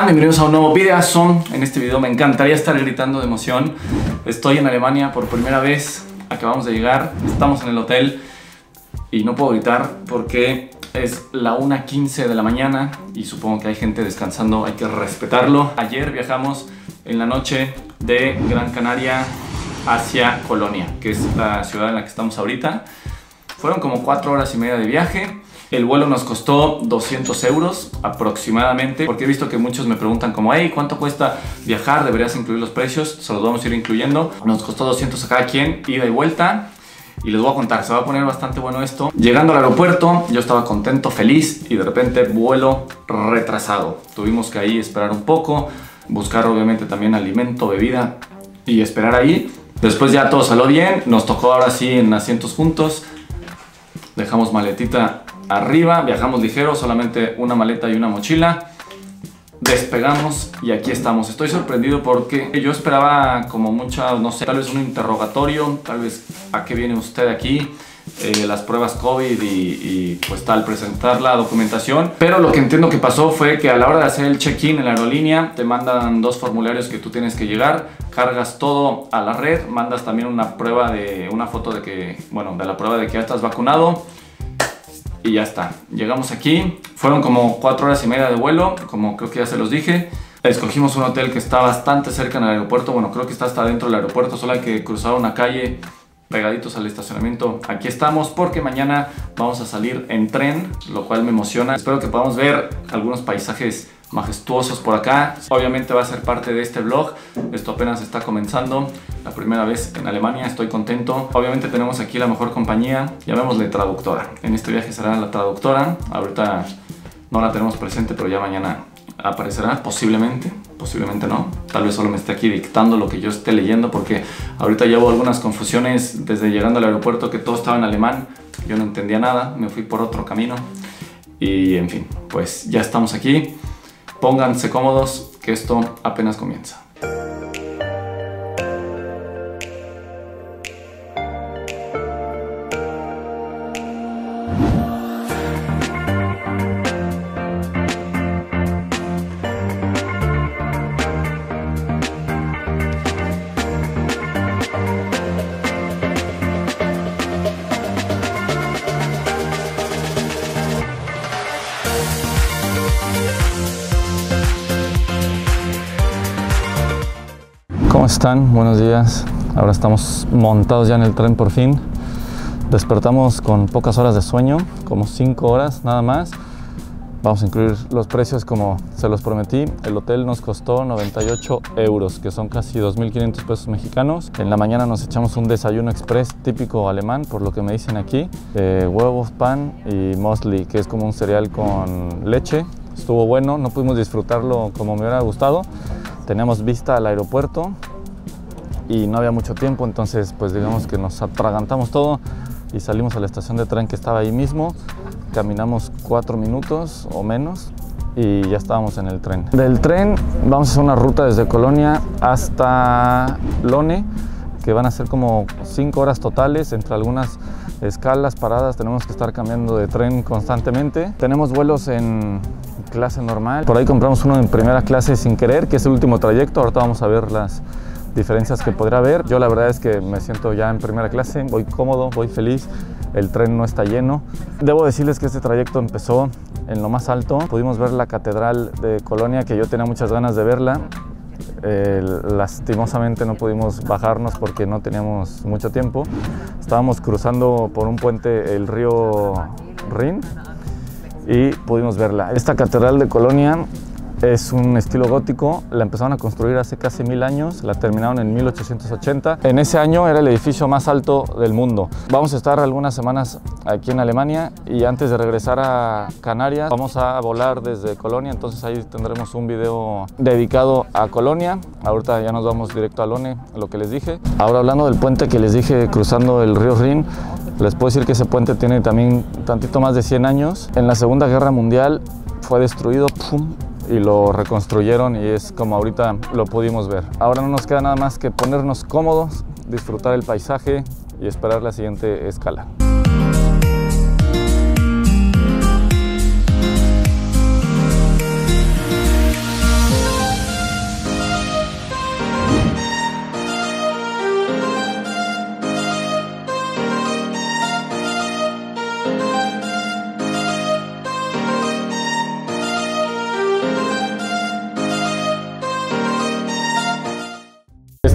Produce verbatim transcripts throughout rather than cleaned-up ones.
están? Bienvenidos a un nuevo videazo. En este video me encantaría estar gritando de emoción. Estoy en Alemania por primera vez. Acabamos de llegar, estamos en el hotel y no puedo gritar porque es la una quince de la mañana y supongo que hay gente descansando, hay que respetarlo. Ayer viajamos en la noche de Gran Canaria hacia Colonia, que es la ciudad en la que estamos ahorita. Fueron como cuatro horas y media de viaje. El vuelo nos costó doscientos euros aproximadamente, porque he visto que muchos me preguntan como, hey, ¿cuánto cuesta viajar? ¿Deberías incluir los precios? Se los vamos a ir incluyendo. Nos costó doscientos a cada quien, ida y vuelta. Y les voy a contar, se va a poner bastante bueno esto. Llegando al aeropuerto, yo estaba contento, feliz, y de repente vuelo retrasado. Tuvimos que ahí esperar un poco, buscar obviamente también alimento, bebida y esperar ahí. Después ya todo salió bien, nos tocó ahora sí en asientos juntos. Dejamos maletita arriba, viajamos ligero, solamente una maleta y una mochila. Despegamos y aquí estamos. Estoy sorprendido porque yo esperaba como mucha, no sé, tal vez un interrogatorio, tal vez a qué viene usted aquí, eh, las pruebas COVID y, y pues tal, presentar la documentación. Pero lo que entiendo que pasó fue que a la hora de hacer el check-in en la aerolínea te mandan dos formularios que tú tienes que llegar, cargas todo a la red, mandas también una prueba de, una foto de que, bueno, de la prueba de que ya estás vacunado. Y ya está, llegamos aquí, fueron como cuatro horas y media de vuelo, como creo que ya se los dije. Escogimos un hotel que está bastante cerca en el aeropuerto, bueno, creo que está hasta dentro del aeropuerto, solo hay que cruzar una calle pegaditos al estacionamiento. Aquí estamos porque mañana vamos a salir en tren, lo cual me emociona. Espero que podamos ver algunos paisajes majestuosos por acá. Obviamente va a ser parte de este vlog. Esto apenas está comenzando, la primera vez en Alemania, estoy contento. Obviamente tenemos aquí la mejor compañía, llamémosle traductora. En este viaje será la traductora. Ahorita no la tenemos presente, pero ya mañana aparecerá, posiblemente, posiblemente no. Tal vez solo me esté aquí dictando lo que yo esté leyendo, porque ahorita llevo algunas confusiones desde llegando al aeropuerto, que todo estaba en alemán. Yo no entendía nada, me fui por otro camino. Y en fin, pues ya estamos aquí. Pónganse cómodos, que esto apenas comienza. ¿Cómo están? Buenos días. Ahora estamos montados ya en el tren por fin. Despertamos con pocas horas de sueño, como cinco horas nada más. Vamos a incluir los precios como se los prometí. El hotel nos costó noventa y ocho euros, que son casi dos mil quinientos pesos mexicanos. En la mañana nos echamos un desayuno express típico alemán, por lo que me dicen aquí. Eh, huevos, pan y Müsli, que es como un cereal con leche. Estuvo bueno, no pudimos disfrutarlo como me hubiera gustado. Teníamos vista al aeropuerto y no había mucho tiempo, entonces pues digamos que nos atragantamos todo y salimos a la estación de tren que estaba ahí mismo. Caminamos cuatro minutos o menos y ya estábamos en el tren. Del tren vamos a hacer una ruta desde Colonia hasta Lone, que van a ser como cinco horas totales, entre algunas escalas, paradas. Tenemos que estar cambiando de tren constantemente. Tenemos vuelos en clase normal. Por ahí compramos uno en primera clase sin querer, que es el último trayecto. Ahorita vamos a ver las diferencias que podrá haber. Yo la verdad es que me siento ya en primera clase, voy cómodo, voy feliz. El tren no está lleno. Debo decirles que este trayecto empezó en lo más alto. Pudimos ver la catedral de Colonia, que yo tenía muchas ganas de verla. Eh, lastimosamente no pudimos bajarnos porque no teníamos mucho tiempo. Estábamos cruzando por un puente el río Rin y pudimos verla. Esta catedral de Colonia es un estilo gótico, la empezaron a construir hace casi mil años, la terminaron en mil ochocientos ochenta. En ese año era el edificio más alto del mundo. Vamos a estar algunas semanas aquí en Alemania y antes de regresar a Canarias vamos a volar desde Colonia, entonces ahí tendremos un video dedicado a Colonia. Ahorita ya nos vamos directo a Lone, lo que les dije. Ahora hablando del puente que les dije cruzando el río Rin, les puedo decir que ese puente tiene también tantito más de cien años. En la Segunda Guerra Mundial fue destruido, ¡pum!, y lo reconstruyeron y es como ahorita lo pudimos ver. Ahora no nos queda nada más que ponernos cómodos, disfrutar el paisaje y esperar la siguiente escala.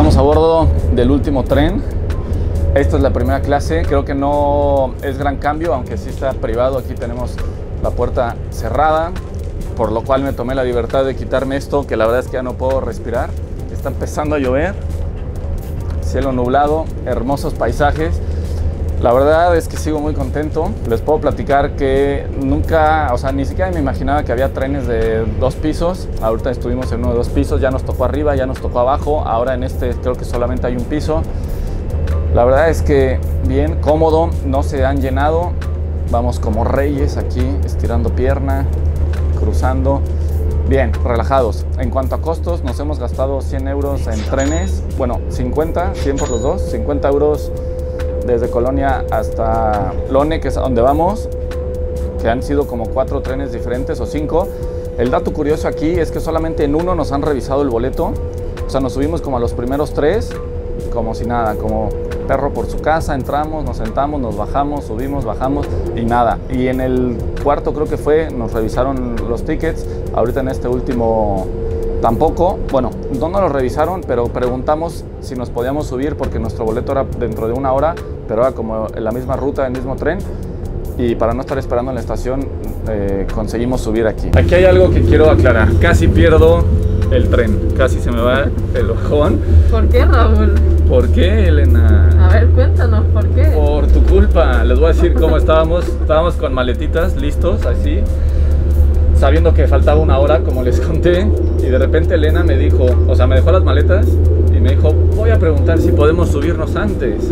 Estamos a bordo del último tren. Esta es la primera clase. Creo que no es gran cambio, aunque sí está privado. Aquí tenemos la puerta cerrada, por lo cual me tomé la libertad de quitarme esto, que la verdad es que ya no puedo respirar. Está empezando a llover, cielo nublado, hermosos paisajes. La verdad es que sigo muy contento. Les puedo platicar que nunca, o sea, ni siquiera me imaginaba que había trenes de dos pisos. Ahorita estuvimos en uno de dos pisos, ya nos tocó arriba, ya nos tocó abajo. Ahora en este creo que solamente hay un piso. La verdad es que bien, cómodo, no se han llenado. Vamos como reyes aquí, estirando pierna, cruzando. Bien, relajados. En cuanto a costos, nos hemos gastado cien euros en trenes. Bueno, cincuenta, cien por los dos, cincuenta euros desde Colonia hasta Lone, que es a donde vamos, que han sido como cuatro trenes diferentes o cinco. El dato curioso aquí es que solamente en uno nos han revisado el boleto. O sea, nos subimos como a los primeros tres, como si nada, como perro por su casa. Entramos, nos sentamos, nos bajamos, subimos, bajamos y nada. Y en el cuarto creo que fue, nos revisaron los tickets. Ahorita en este último tampoco. Bueno, no nos lo revisaron, pero preguntamos si nos podíamos subir porque nuestro boleto era dentro de una hora, pero era como en la misma ruta, el mismo tren. Y para no estar esperando en la estación, eh, conseguimos subir aquí. Aquí hay algo que quiero aclarar. Casi pierdo el tren, casi se me va el ojón. ¿Por qué, Raúl? ¿Por qué, Elena? A ver, cuéntanos, ¿por qué? Por tu culpa. Les voy a decir cómo estábamos. Estábamos con maletitas, listos, así, sabiendo que faltaba una hora, como les conté. Y de repente Elena me dijo, o sea, me dejó las maletas y me dijo, voy a preguntar si podemos subirnos antes.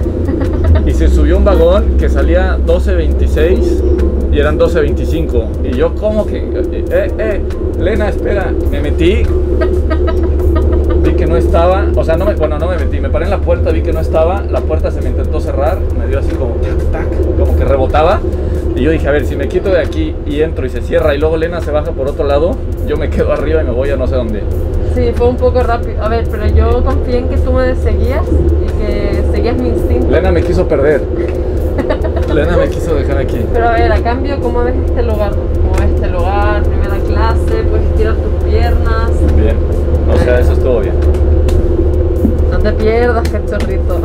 Y se subió un vagón que salía doce veintiséis y eran doce veinticinco. Y yo como que, eh, eh, Elena, espera, me metí. Vi que no estaba, o sea, no me, bueno, no me metí, me paré en la puerta, vi que no estaba, la puerta se me intentó cerrar, me dio así como tac, tac, como que rebotaba. Y yo dije, a ver, si me quito de aquí y entro y se cierra y luego Elena se baja por otro lado, yo me quedo arriba y me voy a no sé dónde. Sí, fue un poco rápido. A ver, pero yo confié en que tú me seguías y que seguías mi instinto. Elena me quiso perder. Elena me quiso dejar aquí. Pero a ver, a cambio, ¿cómo ves este lugar? ¿Cómo ves este lugar? Primera clase, puedes estirar tus piernas. Bien, o sea, eso estuvo bien. No te pierdas, cachorrito.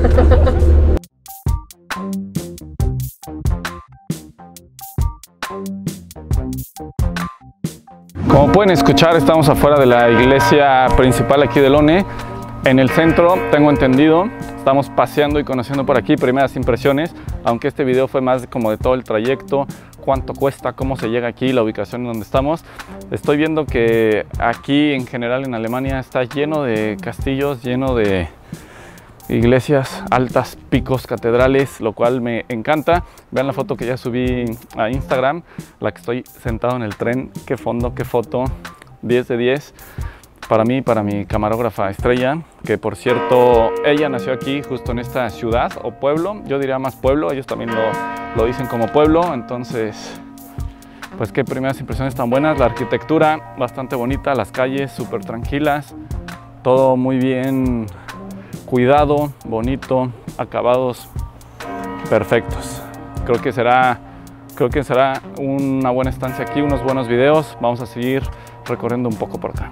Como pueden escuchar, estamos afuera de la iglesia principal aquí de Lone. En el centro, tengo entendido, estamos paseando y conociendo por aquí, primeras impresiones, aunque este video fue más como de todo el trayecto, cuánto cuesta, cómo se llega aquí, la ubicación en donde estamos. Estoy viendo que aquí en general en Alemania está lleno de castillos, lleno de iglesias altas, picos, catedrales, lo cual me encanta. Vean la foto que ya subí a Instagram, la que estoy sentado en el tren. Qué fondo, qué foto, diez de diez. Para mí, para mi camarógrafa Estrella, que por cierto, ella nació aquí, justo en esta ciudad o pueblo. Yo diría más pueblo, ellos también lo, lo dicen como pueblo. Entonces, pues qué primeras impresiones tan buenas. La arquitectura bastante bonita, las calles súper tranquilas, todo muy bien cuidado, bonito, acabados perfectos. Creo que será, creo que será una buena estancia aquí, unos buenos videos. Vamos a seguir recorriendo un poco por acá.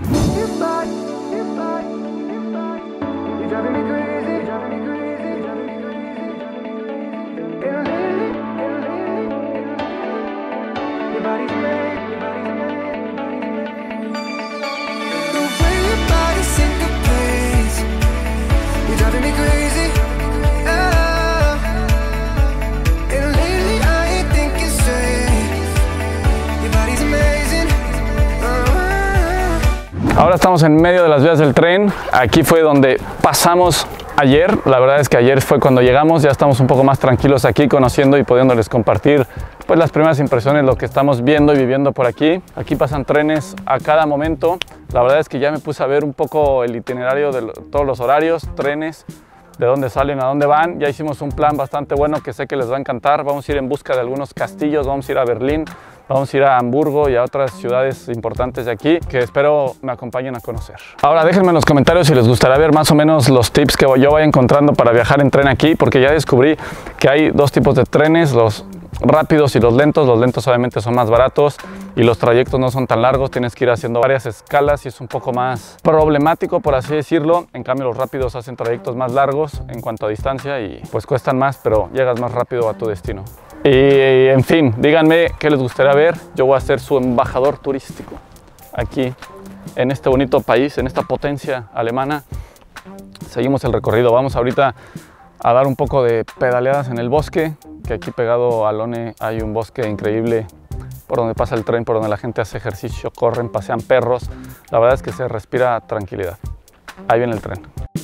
Ahora estamos en medio de las vías del tren. Aquí fue donde pasamos ayer. La verdad es que ayer fue cuando llegamos. Ya estamos un poco más tranquilos aquí, conociendo y pudiéndoles compartir pues las primeras impresiones, lo que estamos viendo y viviendo por aquí. Aquí pasan trenes a cada momento. La verdad es que ya me puse a ver un poco el itinerario de todos los horarios, trenes, de dónde salen, a dónde van. Ya hicimos un plan bastante bueno que sé que les va a encantar. Vamos a ir en busca de algunos castillos, vamos a ir a Berlín, vamos a ir a Hamburgo y a otras ciudades importantes de aquí que espero me acompañen a conocer. Ahora déjenme en los comentarios si les gustaría ver más o menos los tips que yo vaya encontrando para viajar en tren aquí, porque ya descubrí que hay dos tipos de trenes, los rápidos y los lentos. Los lentos obviamente son más baratos y los trayectos no son tan largos, tienes que ir haciendo varias escalas y es un poco más problemático, por así decirlo. En cambio los rápidos hacen trayectos más largos en cuanto a distancia y pues cuestan más, pero llegas más rápido a tu destino. Y en fin, díganme qué les gustaría ver. Yo voy a ser su embajador turístico aquí en este bonito país, en esta potencia alemana. Seguimos el recorrido, vamos ahorita a dar un poco de pedaleadas en el bosque, que aquí pegado a Lone hay un bosque increíble por donde pasa el tren, por donde la gente hace ejercicio, corren, pasean perros. La verdad es que se respira tranquilidad. Ahí viene el tren.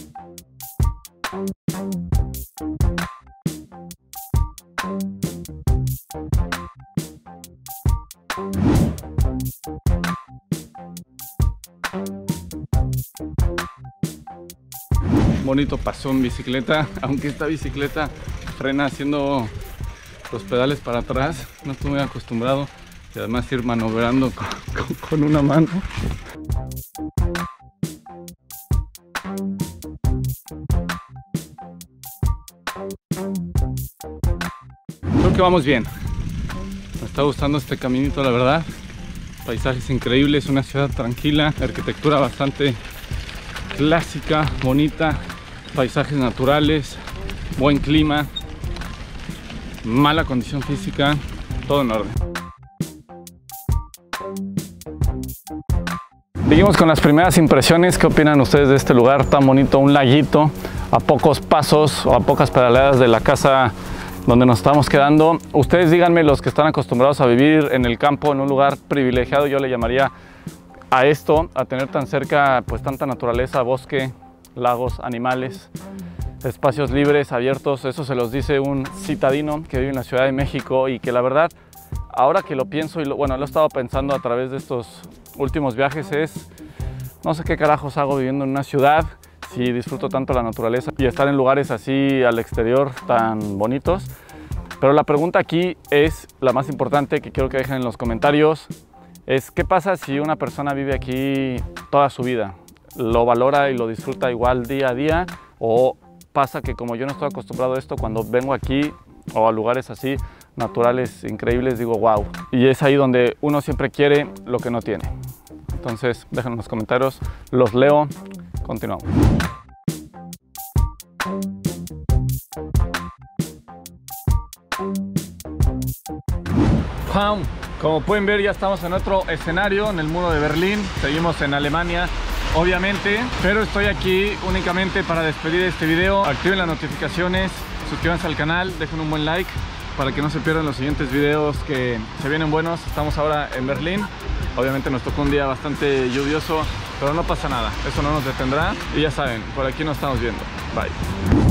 Bonito paseo en bicicleta, aunque esta bicicleta frena haciendo los pedales para atrás. No estoy muy acostumbrado y además ir maniobrando con, con, con una mano. Creo que vamos bien. Me está gustando este caminito, la verdad. Paisajes increíbles, una ciudad tranquila, arquitectura bastante clásica, bonita, paisajes naturales, buen clima, mala condición física, todo en orden. Seguimos con las primeras impresiones. ¿Qué opinan ustedes de este lugar tan bonito? Un laguito a pocos pasos o a pocas pedaleadas de la casa donde nos estamos quedando. Ustedes díganme, los que están acostumbrados a vivir en el campo, en un lugar privilegiado, yo le llamaría a esto, a tener tan cerca pues tanta naturaleza, bosque, lagos, animales, espacios libres, abiertos. Eso se los dice un citadino que vive en la Ciudad de México y que la verdad, ahora que lo pienso y lo, bueno, lo he estado pensando a través de estos últimos viajes, es no sé qué carajos hago viviendo en una ciudad si disfruto tanto la naturaleza y estar en lugares así al exterior tan bonitos. Pero la pregunta aquí es la más importante, que quiero que dejen en los comentarios, es ¿qué pasa si una persona vive aquí toda su vida? ¿Lo valora y lo disfruta igual día a día? ¿O pasa que como yo no estoy acostumbrado a esto, cuando vengo aquí o a lugares así naturales increíbles, digo wow? Y es ahí donde uno siempre quiere lo que no tiene. Entonces déjenme en los comentarios, los leo, continuamos. ¡Pam! Como pueden ver, ya estamos en otro escenario, en el muro de Berlín. Seguimos en Alemania, obviamente, pero estoy aquí únicamente para despedir este video. Activen las notificaciones, suscríbanse al canal, dejen un buen like para que no se pierdan los siguientes videos que se vienen buenos. Estamos ahora en Berlín. Obviamente nos tocó un día bastante lluvioso, pero no pasa nada, eso no nos detendrá. Y ya saben, por aquí nos estamos viendo. Bye.